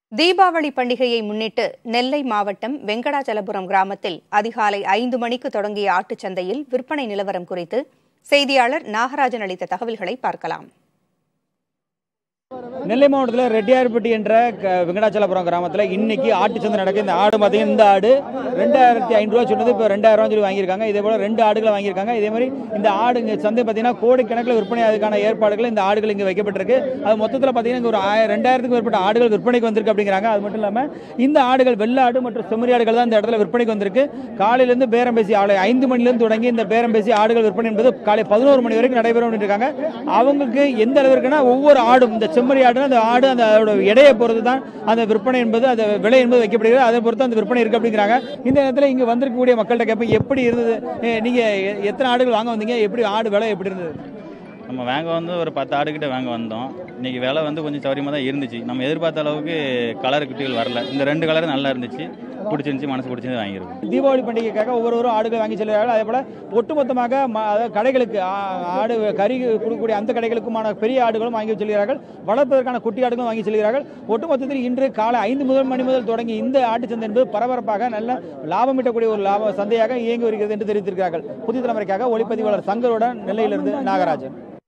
தீபாவளி பண்டிகையை முன்னிட்டு நெல்லை மாவட்டம் வெங்கடாச்சலபுரம் கிராமத்தில் அதிகாலை 5 மணிக்கு தொடங்கிய ஆட்டுச்சந்தையில் விற்பனை நிலவரம் குறித்து செய்தியாளர் நாகராஜன் அளித்த தகவல்களை பார்க்கலாம். நெல்லை மாவட்டத்தில் ரெட்டியார்பட்டி என்ற வெங்கடாச்சலபுரம் கிராமத்தில் இன்னைக்கு ஆட்டுச்சந்தை நடக்குது. இந்த ஆடு பார்த்தீங்கன்னா இந்த ஆடு 2500 ரூபா சொன்னது இப்போ 2000 சொல்லி வாங்கியிருக்காங்க. இதே போல் 2 ஆடுகளை வாங்கியிருக்காங்க. இதே மாதிரி இந்த ஆடு இங்கே சந்தை பார்த்தீங்கன்னா கோடிக்கணக்கில் விற்பனை அதுக்கான ஏற்பாடுகள் இந்த ஆடுகள் இங்கே வைக்கப்பட்டிருக்கு. அது மொத்தத்தில் பார்த்தீங்கன்னா ஒரு 2000க்கும் மேற்பட்ட ஆடுகள் விற்பனைக்கு வந்திருக்கு அப்படிங்கிறாங்க. அது மட்டும் இல்லாமல் இந்த ஆடுகள் வெள்ளாடு மற்றும் செம்மறி ஆடுகள் தான் இந்த இடத்துல விற்பனைக்கு வந்திருக்கு. காலையிலேருந்து பேரம் பேசி 5 மணிலேருந்து தொடங்கி இந்த பேரம் பேசி ஆடுகள் விற்பனை என்பது காலை 11 மணி வரைக்கும் நடைபெறும் இருக்காங்க. அவங்களுக்கு எந்த அளவிற்குன்னா ஒவ்வொரு ஆடும் இந்த செம்மறி ஆடு அந்த ஆடு அந்த எடையை பொறுத்து தான் அந்த விற்பனை என்பது அந்த விலை என்பது வைக்கப்படுகிறது. அதை பொறுத்து அந்த விற்பனை இருக்கு அப்படிங்கிறாங்க. இந்த நேரத்தில் இங்கே வந்திருக்கக்கூடிய மக்கள்கிட்ட கேட்போம், எப்படி இருந்தது, நீங்க எத்தனை ஆடுகள் வாங்க வந்தீங்க, எப்படி ஆடு விலை எப்படி இருந்தது? நம்ம வாங்க வந்து ஒரு 10 ஆடுகிட்ட வாங்க வந்தோம். இன்னைக்கு விலை வந்து கொஞ்சம் சௌரியமாக தான் இருந்துச்சு. நம்ம எதிர்பார்த்த அளவுக்கு கலர் குட்டிகள் வரல. இந்த 2 கலர் நல்லா இருந்துச்சு, பிடிச்சிருந்துச்சு, மனசு பிடிச்சிருந்து வாங்கியிருக்கோம். தீபாவளி பண்டிகைக்காக ஒவ்வொரு ஆடுகள் வாங்கி செல்கிறார்கள். அதே போல ஒட்டுமொத்தமாக கடைகளுக்கு ஆடு கறி கொடுக்கக்கூடிய அந்த கடைகளுக்குமான பெரிய ஆடுகளும் வாங்கி செல்கிறார்கள். வளர்ப்பதற்கான குட்டி ஆடுகளும் வாங்கி செல்கிறார்கள். ஒட்டுமொத்தத்தில் இன்று காலை 5 மணி முதல் தொடங்கி இந்த ஆட்டுச்சந்தை என்பது பரபரப்பாக நல்ல லாபம் ஈட்டக்கூடிய ஒரு சந்தையாக இயங்கி வருகிறது என்று தெரிவித்திருக்கிறார்கள். புதிய தலைமுறைக்காக ஒளிப்பதிவாளர் சங்கருடன் நெல்லையிலிருந்து நாகராஜன்.